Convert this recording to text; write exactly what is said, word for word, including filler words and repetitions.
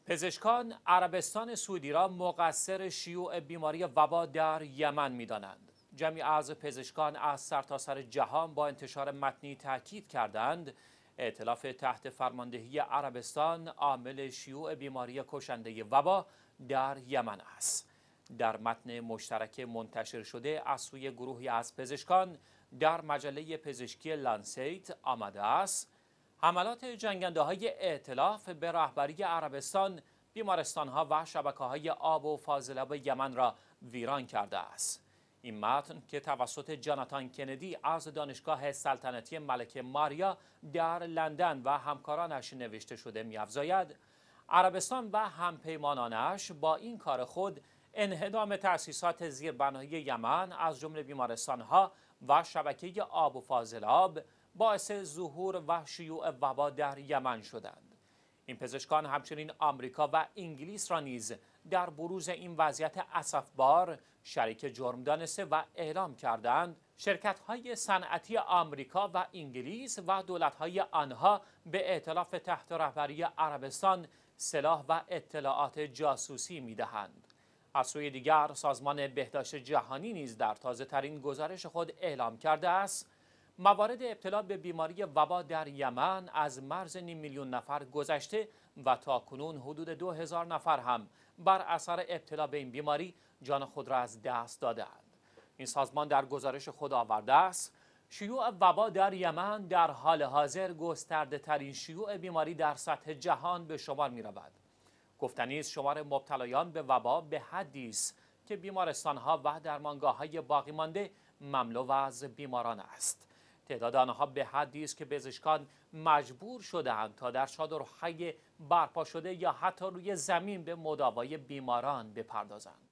پزشکان عربستان سعودی را مقصر شیوع بیماری وبا در یمن می‌دانند. جمعی از پزشکان از سرتاسر جهان با انتشار متنی تاکید کردند ائتلاف تحت فرماندهی عربستان عامل شیوع بیماری کشنده وبا در یمن است. در متن مشترک منتشر شده از سوی گروهی از پزشکان در مجله پزشکی لانسیت آمده است حملات جنگنده های ائتلاف به رهبری عربستان بیمارستانها و شبکه‌های آب و فاضلاب یمن را ویران کرده است. این متن که توسط جاناتان کندی از دانشگاه سلطنتی ملکه ماریا در لندن و همکارانش نوشته شده می‌افزاید عربستان و همپیمانانش با این کار خود انهدام تأسیسات زیربنایی یمن از جمله بیمارستانها و شبکه آب و فاضلاب باعث ظهور و شیوع وبا در یمن شدند. این پزشکان همچنین آمریکا و انگلیس را نیز در بروز این وضعیت اسفبار شریک جرم دانسته و اعلام کردند شرکت‌های صنعتی آمریکا و انگلیس و دولت‌های آنها به ائتلاف تحت رهبری عربستان سلاح و اطلاعات جاسوسی می‌دهند. از سوی دیگر سازمان بهداشت جهانی نیز در تازه‌ترین گزارش خود اعلام کرده است موارد ابتلا به بیماری وبا در یمن از مرز نیم میلیون نفر گذشته و تاکنون حدود دو هزار نفر هم بر اثر ابتلا به این بیماری جان خود را از دست دادند. این سازمان در گزارش خود آورده است شیوع وبا در یمن در حال حاضر گسترده ترین شیوع بیماری در سطح جهان به شمار می رود. گفتنی است شمار مبتلایان به وبا به حدی است که بیمارستانها و درمانگاه‌های باقی مانده مملو از بیماران است. تعداد آنها به حدی است که پزشکان مجبور شده‌اند تا در چادرهای برپا شده یا حتی روی زمین به مداوای بیماران بپردازند.